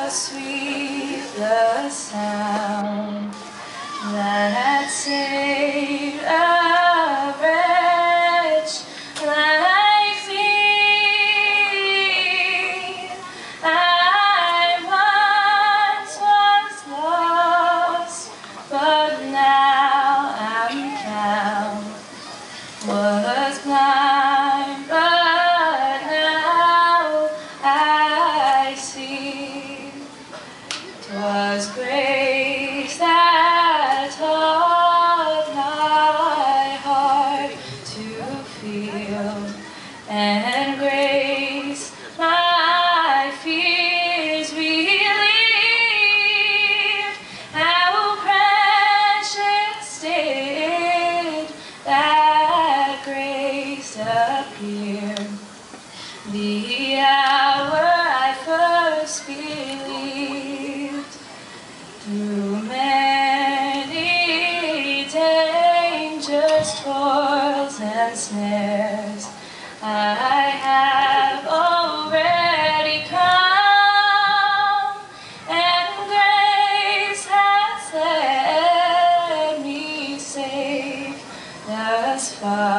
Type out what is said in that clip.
sweet the sound that saved a wretch like me. I once was lost, but now I'm found. Was blind, but now I see. 'Twas grace that taught my heart to feel, and grace my fears relieved. How precious did that grace appear, the hour I first believed. Through many dangers, toils, and snares, I have already come, and grace has led me safe thus far.